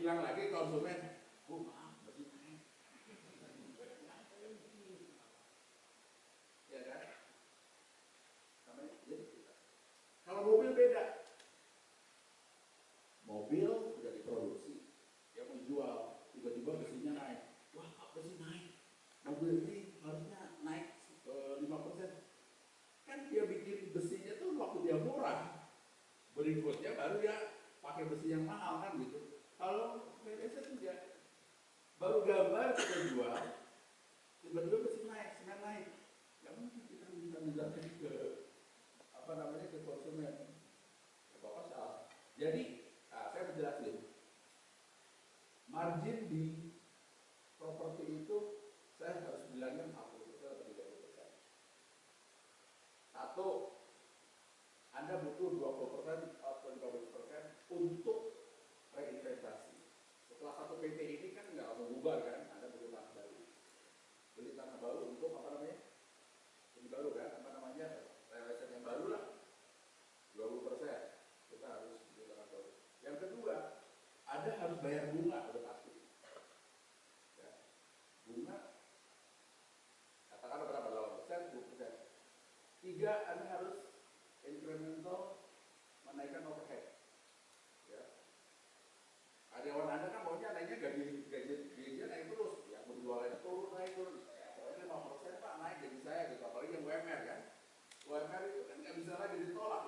bilang lagi konsumen, oh maaf, besi naik. Ya kan? Namanya jadi kita. Kalau mobil beda. Mobil udah diproduksi, yang menjual, tiba-tiba besinya naik. Wah, besi naik. Mobil ini harusnya naik 5%. Kan dia bikin besinya tuh waktu dia murah. Berikutnya baru dia pakai besi yang mahal kan gitu. Kalau PLS tidak, baru gambar kita jual, tiba-tiba besi naik, semen naik. Gak mungkin kita minta menjelaskan ke apa namanya ke konsumen. Bapak salah. Jadi saya menjelaskan margin di properti itu saya harus bilangnya 40% atau 30%. Satu, Anda butuh 20% atau 50% untuk reinvestasi. Setelah satu PT ini kan nggak mau bubar kan, Anda butuh tanah baru. Beli tanah baru untuk apa namanya? Ini baru kan, apa namanya? Realisasi yang baru lah. 20% kita harus beli tanah baru. Yang kedua, Anda harus bayar bunga udah pasti. Ya. Bunga katakan berapa? 8%, 20%. Tiga, Anda harus incremental menaikkan overhead. Ya. Karyawan Anda kan maunya naiknya gajinya naik terus, yang penjualannya turun naik turun. Pokoknya 5% Pak naik gaji saya gitu, apalagi yang UMR kan. UMR itu kan nggak bisa lagi ditolak